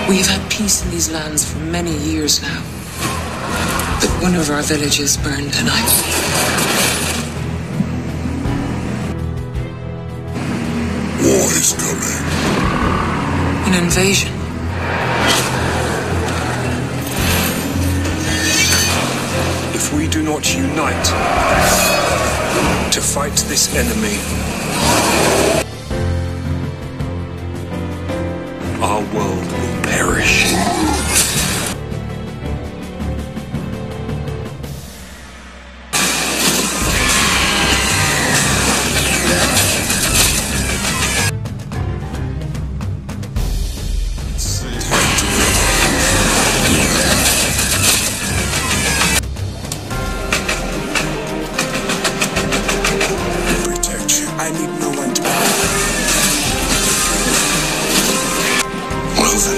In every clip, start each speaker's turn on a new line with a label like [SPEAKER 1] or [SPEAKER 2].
[SPEAKER 1] We've had peace in these lands for many years now. But one of our villages burned tonight.
[SPEAKER 2] War is coming.
[SPEAKER 1] An invasion.
[SPEAKER 3] If we do not unite to fight this enemy, our world will perish.
[SPEAKER 2] I need no one to... Well then.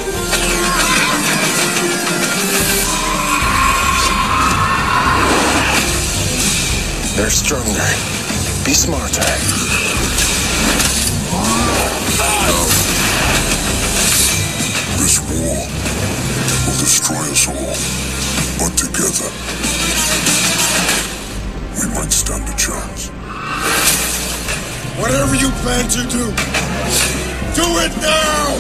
[SPEAKER 2] They're stronger. Be smarter. This war will destroy us all. But together, we might stand a chance. Whatever you plan to do it now!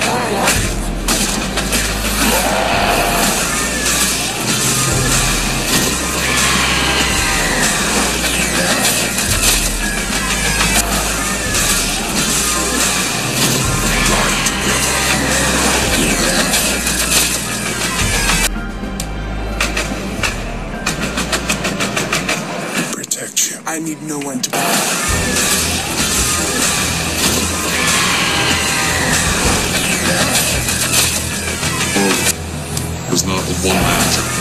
[SPEAKER 2] Protect you. I need no one to...
[SPEAKER 4] It's not a one-man job.